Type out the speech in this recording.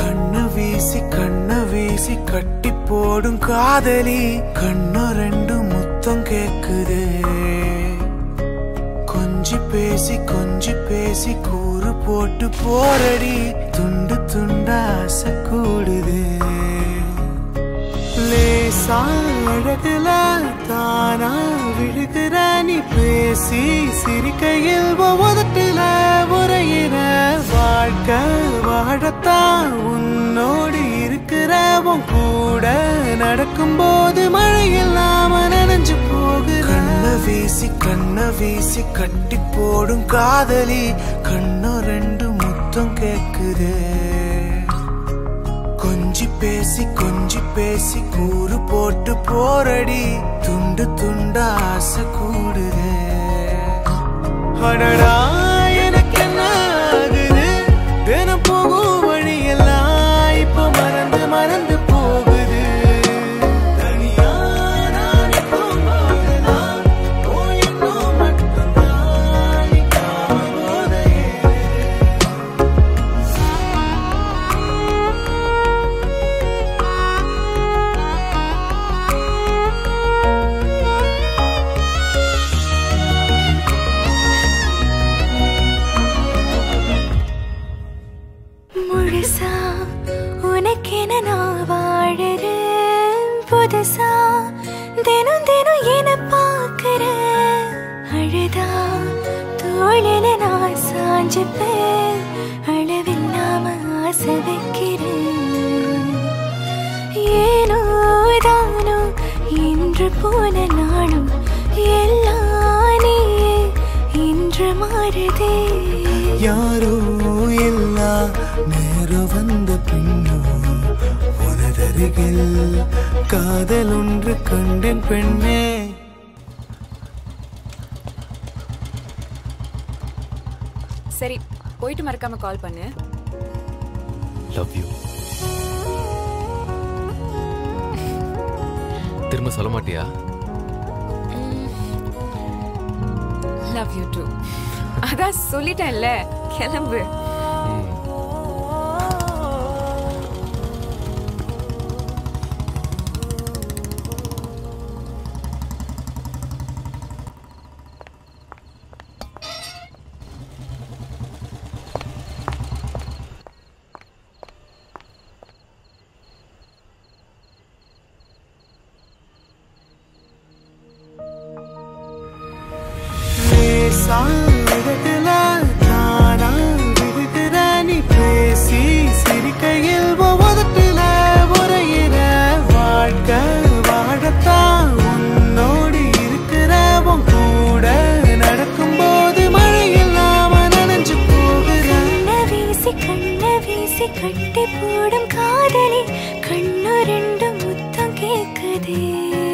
கண்ண வீசி கட்டி போடும் காதலி கண்ணு ரெண்டு முத்தம் கேக்குதே கொஞ்சி பேசி கூறு போட்டு போரடி துண்டு துண்டா ஆசை கூடுதே லேசா அழகுல தானா விழுகிற நீ பேசி சிரிக்கையில் உதட்டுல உரையிற வாழ்க்கை வாழத்தான் உன்னோடு இருக்கிற உன் கூட நடக்கும் போது மழை இல்லாம நனைஞ்சு போகுற கண்ண வீசி கட்டி போடும் காதலி கண்ணு ரெண்டு முத்தம் கேக்குதே கொஞ்சி பேசி கூறு போட்டு போரடி துண்டு துண்டா ஆசை கூடுதே அடடா எனக்கு என்ன ஆகுது தினம் போகும் வழியெல்லாம் இப்ப மறந்து போகுது தனியா நான் போகுதுதான் போயின்னும் மட்டும்தான் போதையே முழுசா உனக்கென நான் வாழறேன் புதுசா தினம் என பார்க்கிறேன் அழுதா தோளில நான் சாஞ்சுப்பேன் அளவில்லாம ஆசை வைக்கிறேன் ஏனோ தானோ இன்று போன நானும் எல்லாம் நீயே இன்று மாறுதே யாரோ இல்லா நேரம் வந்த பின்னோ உனதருகில் காதல் ஒன்று கண்டேன் பெண்ணே சரி போயிட்டு மறக்காம கால் பண்ணு லவ் யூ திரும்ப சொல்ல மாட்டியா லவ் யூ டூ அதான் சொல்லிட்டேன்ல கிளம்பு சாயத்துல நானா விழுகிற நீ பேசி சிரிக்கையில் உதட்டுல உரையிற வாழ்க்கை வாழத்தான் உன்னோடு இருக்கிற உன் கூட நடக்கும் போது மழை இல்லாம நனைஞ்சு போகிற கண்ண வீசி கட்டி போடும் காதலி கண்ணு ரெண்டு முத்தம் கேக்குதே